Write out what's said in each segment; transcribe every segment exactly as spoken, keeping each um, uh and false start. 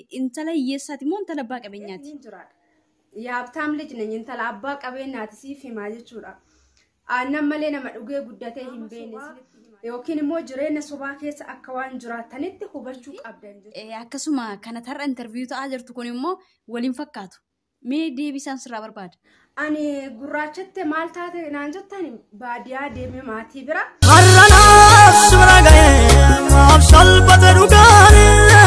intala hiyyeessaati moo intala abbaa qabeenyaati? Yaabtaam lij nany intala abbaa qabeenyaati siif himaa jechuudha. Aannan malee nama dhugee guddatee hin beekne yookiin immoo jireenya sobaa keessa akka waan jiraatanitti hubachuu qabdan jechuudha. Akkasuma kana tarra interviyuu ta'aa jirtu kun immoo waliin fakkaatu. Mee deebisaan sirraa barbaada? Ani gurraachatti maal taate naan jettan baadiyyaa deemee maatii bira. Haranaaf sura ga'ee maaf salphate dhugaani.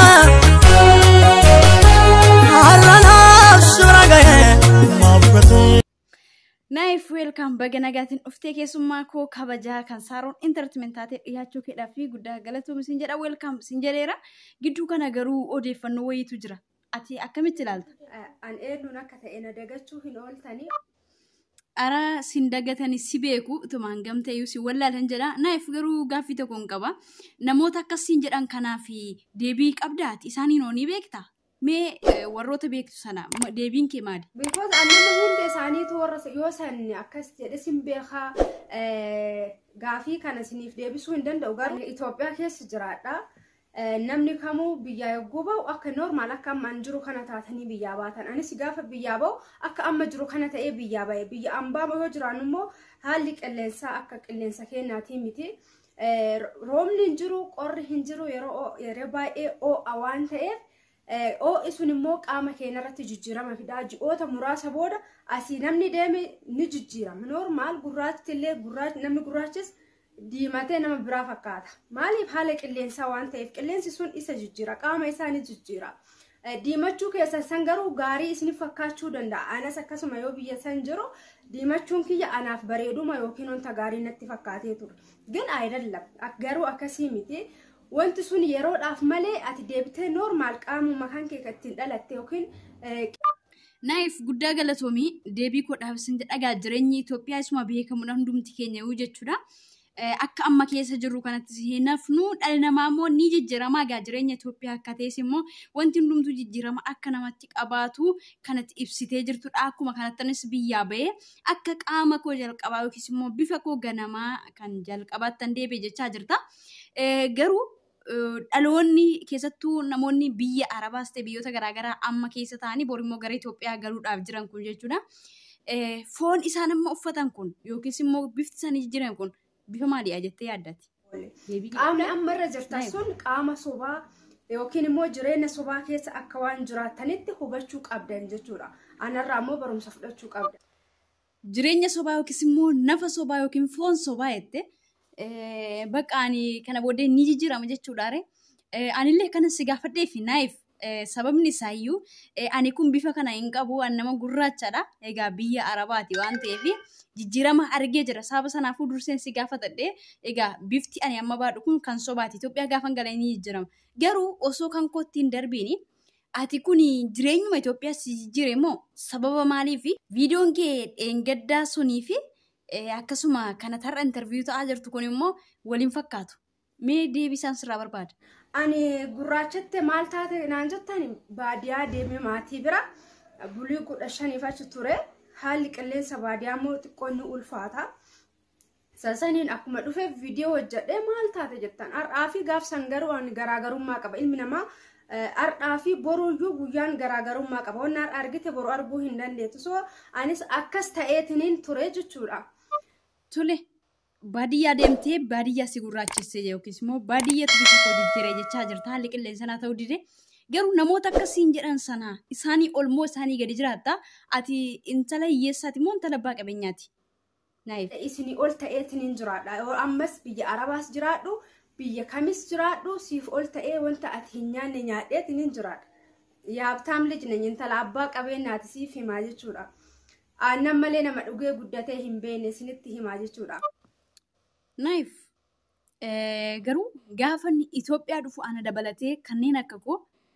Haranaaf sura ga'ee maaf gatee. Naif welcome baga nagaatiin dhuftee keessummaa koo kabajaa kan Saaroon Entertainment taatee dhiyaachuu keedhaaf fi guddaa galatoomii siin jedha welcome siin jedheera. Gidduu kana garuu odeeffannoo wayiitu jira. Ati akkamitti ilaalta? An eenyuun akka ta'e na dagachuu hin ooltanii. Ara siin dagatanii si beeku utumaan gamtee si wallaalan jedha. Naif garuu gaaffii tokko hin qaba. Namoota akkasiin jedhan kanaaf deebii qabdaati isaaniin hoonii beektaa? Mee warroota beektu sana deebiin kee maali? Because annama hundi isaaniitu warra yoo san akkas jedhe sin beekaa gaafii kana siniif deebisuu hin danda'u. Garuu Itoophiyaa keessa jiraadha. Namni kamuu biyyaa yogguu ba'u akka normaal akka amma jiru kana taatanii biyyaa baatan. Anis gaafa biyyaa ba'u akka amma jiru kana ta'ee biyyaa ba'e. Biyya ambaa yoo jiraan immoo haalli qilleensaa akka qilleensa keenyaatii miti. Roobni hin jiru, qorri hin jiru yeroo baay'ee oo'a waan ta'eef. Oo isun immoo qaama keenya irratti jijjiirama fidaa ji'oota muraasa booda asii namni deeme ni jijjiirama. Normaal gurraachi illee gurraachi namni gurraachis diimatee nama biraa fakkaata. Maaliif haala qilleensaa waan ta'eef qilleensi sun isa jijjiira qaama isaa ni jijjiira. Diimachuu keessan san garuu gaarii isiniif fakkaachuu danda'a. Anas akkasuma yoo biyya san jiru diimachuun kiyya anaaf bareeduma yookiin wanta gaarii natti fakkaatee ture. Gan ayidallam garuu akkasii miti. Wanti sun yeroodhaaf malee ati deebitee normaal qaamuma kan kee ittiin dhalatte yookiin Naif guddaa galatoomii deebii koodhaaf sin dhagaa jireenyi Itoophiyaa isuma beekamuudha hundumti keenya yoo jechuudha. Akka amma keessa jirru kanatti hinafnu dhalli namaa immoo ni jijjiirama gaa jireenya Itoophiyaa akka ta'es immoo wanti hundumtuu jijjiirama akka namatti qabaatu kanatti ibsitee jirtudha. Akkuma kanattanis biyyaa ba'ee akka qaama koo jalqabaa yookiis immoo bifa koo ganamaa kan jalqabaattan deebi'e jechaa jirta. Garuu dhaloonni keessattuu namoonni biyya Arabaas ta'e biyyoota garaagaraa amma keessa ta'anii bor immoo gara Itoophiyaa galuudhaaf jiran kun jechuudha. Foon isaan amma uffatan kun yookiis immoo bifti isaanii jijjiiran kun bifa maaliidha jettee yaaddati? Qaamni amma irra jirtan sun qaama sobaa yookiin immoo jireenya sobaa keessa akka waan jiraatanitti hubachuu qabdan jechuudha. Anarraa immoo barumsa fudhachuu qabdan. Jireenya sobaa yookiis immoo nafa sobaa yookiin foon sobaa jettee bakka ani kana booddee ni jijjiirama jechuudha. Anillee kana si gaafadheef naif sababni isaayyuu ani kun bifa kana hin qabu an nama gurraachadha. Egaa biyya Arabaati waan ta'eef jijjiirama argee jira. Sababa sanaafuu durseen si gaafadhee egaa bifti ani amma baadhu kun kan sobaati. Itoophiyaa gaafa galee ni jijjiirama. Garuu osoo kan kootti hin darbiini ati kun jireenyuma Itoophiyaa si jijjiire moo sababa maaliif viidiyoon kee dheengaddaa sunii fi akkasuma kana tarra interviyuu ta'aa jirtu kun immoo waliin fakkaatu. Mee deebisaan sirraa barbaada? Ani gurraachatti maal taate naan jettan baadiyyaa deemee maatii bira bulii kudha shaniif achi ture. Haalli qilleensa baadiyyaa immoo xiqqoon ni ulfaata. Sasaniin akkuma dhufe viidiyoo hojjedhee maal taate jettan har'aa fi gaafsan garuu garaagarummaa qaba. Ilmi namaa har'aa fi boruuyyuu guyyaan garaagarummaa qaba. Wanni har'a argite boru arguu hin dandeettu. So anis akkas ta'eetiniin ture jechuudha. Tole baadiyyaa deemtee baadiyyaa si gurraachessee yookiis immoo baadiyyatti bifa koo jijjiiree jechaa jirta. Haalli qilleensa naa ta'uu dide. Garuu namoota akkasiin jedhan sana isaanii olmoo isaanii gadi jiraatta. Ati intala hiyyeessaati moo intala abbaa qabeenyaati? Naif. Isinii ol ta'eetiniin jiraadha. Ammas biyya Arabaas jiraadhu, biyya kamis jiraadhu siif ol ta'ee wanta ati hin nyaanne nyaadheetiniin jiraadha. Yaabtaam lij nany intala abbaa qabeenyaati siif himaa jechuudha. Aannan malee nama dhugee guddatee hin beekne isinitti himaa jechuudha. Naif. Garuu gaafa Itoophiyaa dhufu ana dabalatee kanneen akka koo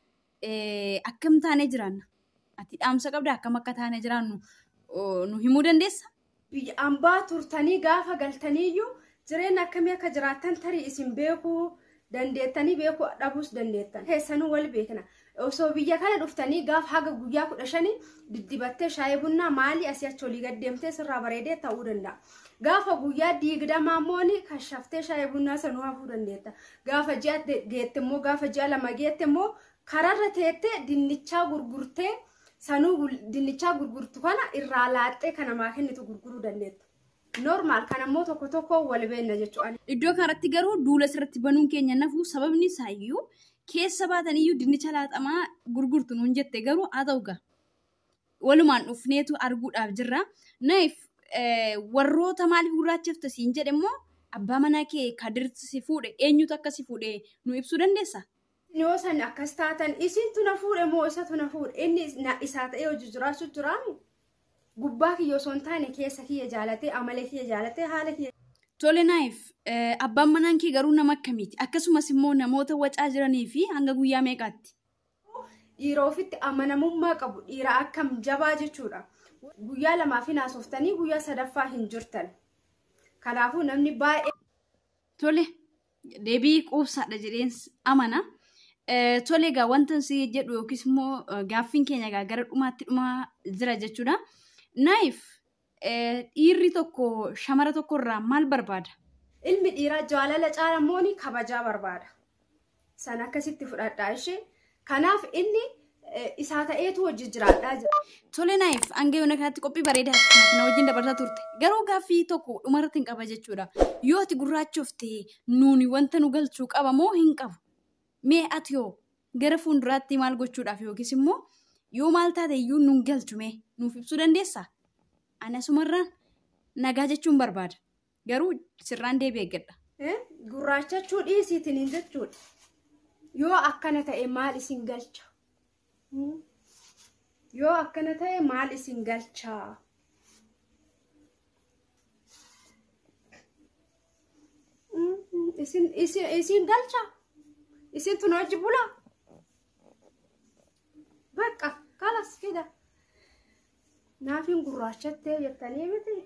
akkam taanee jiraanna? Ati dhaamsa qabda akkam akka taanee jiraannu nu himuu dandeessa? Biyya ambaa turtanii gaafa galtaniiyyuu jireenya akkamii akka jiraattan tarii isin beekuu dandeettanii beekuu dhabuus dandeettan. Keessanuu wal beekna. Osoo biyya kana dhuftanii gaafa haga guyyaa kudha shanii diddibattee shaayii bunnaa maalii asii achi olii gaddeemtee sirraa bareedee ta'uu danda'a. Gaafa guyyaa digdamaa immoo kashaftee shaayii bunnaa sanuu hafuu dandeetta. Gaafa ji'a geette immoo gaafa ji'a lama geette immoo kararra teettee dinnichaa gurgurtee sanuu dinnichaa gurgurtu kana irraa laaxxee kana maa kennitu gurguruu dandeetta. Normal kan ammoo tokko tokko wal beekna jechuudha. Iddoo kanatti garuu duula sirratti banuun keenya nafu sababni isaa iyyuu keessa baatan iyyuu dinnicha laaxamaa gurgurtu nuun jette garuu haa ta'u gaa walumaan dhufneetu arguudhaaf jirra. Naif warroota maaliif gurraachafta siin jedhe immoo abbaa manaa kee kadirti si fuudhe eenyutu akka si fuudhe nu ibsuu dandeessa? Yoo san akkas taatan isintu na fuudhe moo isatu na fuudhe inni isaa ta'ee hojii jiraachuu jiraamu? Gubbaa kiyya osoo hin taane keessa kiyya jaalatee amala kiyya jaalatee haala kiyya. Tole naif abbaan manaan kee garuu nama akkamiiti? Akkasumas immoo namoota wacaa jiranii fi hanga guyyaa meeqaatti? Dhiira ofitti amanamummaa qabu dhiira akkam jabaa jechuudha. Guyyaa lamaa fi naasoftanii guyyaa sadaffaa hin jirtan. Kanaafuu namni baay'ee. Tole deebii quubsaadha jedheen amana. Tole egaa wanta si jedhu yookiis immoo gaaffiin keenya egaa gara dhumaatti dhumaa jira jechuudha. Naif dhiirri tokko shamara tokkorraa maal barbaada? Ilmi dhiiraa jaalala caala mooni kabajaa barbaada. San akkasitti fudhadhaa ishee. Kanaaf inni isaa ta'eetu hojii jiraadhaa jira. Tole naif hanga yoona kanatti qophii bareedaa na wajjin dabarsaa turte. Garuu gaaffii tokko dhumarratti hin qaba jechuudha. Yoo ati gurraachofte nuuni wanta nu galchuu qaba moo hin qabu? Mee ati yoo gara fuulduraatti maal gochuudhaaf yookiis immoo yoo maal taate iyyuu nuun galchume nuuf ibsuu dandeessaa? Ani asumarraan nagaa jechuun barbaada. Garuu sirraan deebi'ee eeggadha. Gurraachachuu dhiisiitiin hin jechuudha. Yoo akkana ta'e maal isin galcha? Yoo akkana ta'e maal isin galcha? Isin isin isin galcha? Isin tun hojii bulaa? Bakka kalas kida. Naafin gurraachattee jettanii miti.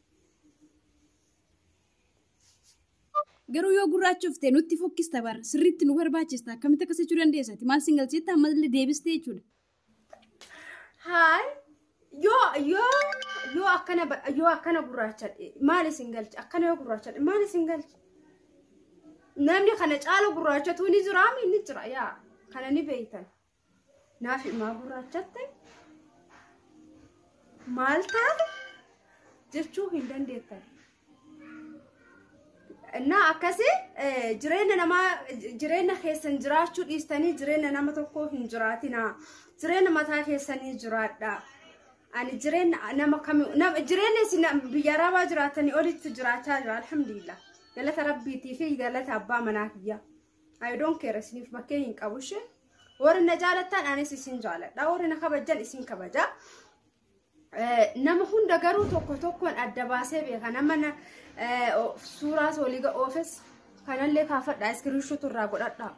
Garuu yoo gurraachofte nutti fokkista bara sirriitti nu barbaachista akkamitti akkas jechuu dandeessati maal sin galcheetta ammallee deebistee jechuudha. Haay yoo yoo yoo akkana yoo akkana gurraachadhe maal isin galcha akkana yoo gurraachadhe maal isin galcha? Namni kana caala gurraachatu ni jira mi ni jira yaa kana ni beeytan. Naaf maa gurraachatte maal taate jechuu hin dandeettan. Na akkasi jireenya nama jireenya keessan jiraachuu dhiistanii jireenya nama tokko hin jiraatina. Jireenya mataa keessanii jiraadha. Ani jireenya nama kam jireenya isin biyya arabaa jiraatanii olitti jiraachaa jira alhamdulillah. Galata rabbiitii fi galata abbaa manaa kiyya. I don't care isiniif bakkee hin qabu ishee. Warri na jaalattan anis isin jaaladha. Warri na kabajan isin kabaja. Nama hunda garuu tokko tokkoon adda baasee beeka. Nama suuraa sooliga oofes kanallee kaafadha iskiriinshoot irraa godhadha.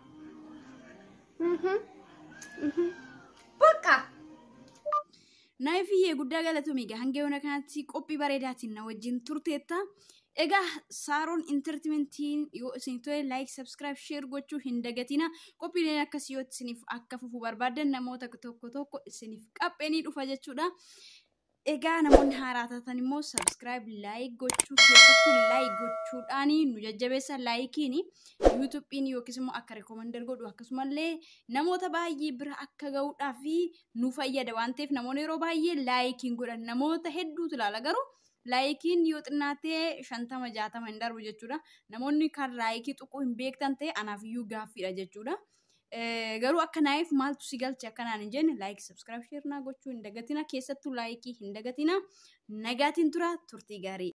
Bakka. Naafiyyee guddaa galatoomii hanga yoona kanatti qophii bareedaatiin na wajjin turteetta. Egaa Saaroon Entertainmentiin yoo isin to'e like, subscribe, share gochuu hin dagatina. Qophiileen akkasii yoo isiniif akka fufu barbaadan namoota tokko tokko isiniif qapheenii dhufa jechuudha. Egaa namoonni haaraa taatan immoo subscribe, like gochuu keessattuu like gochuudhaan nu jajjabeessa like'iin YouTube'iin yookiis immoo akka recommender godhu akkasumallee namoota baay'ee bira akka ga'uudhaaf nu fayyada waan ta'eef namoonni yeroo baay'ee like'iin godhan namoota hedduutu ilaala garuu like'iin yoo xinnaatee shantama jaatama hin darbu jechuudha. Namoonni kan like tuquu hin beektan ta'e anaaf iyyuu gaaffiidha jechuudha. Garuu akka naif maaltu si galche akkanaan hin jenne like, subscribe, share naa gochuu hin dagatina keessattuu like hin dagatina nagaatiin tura turtii gaarii.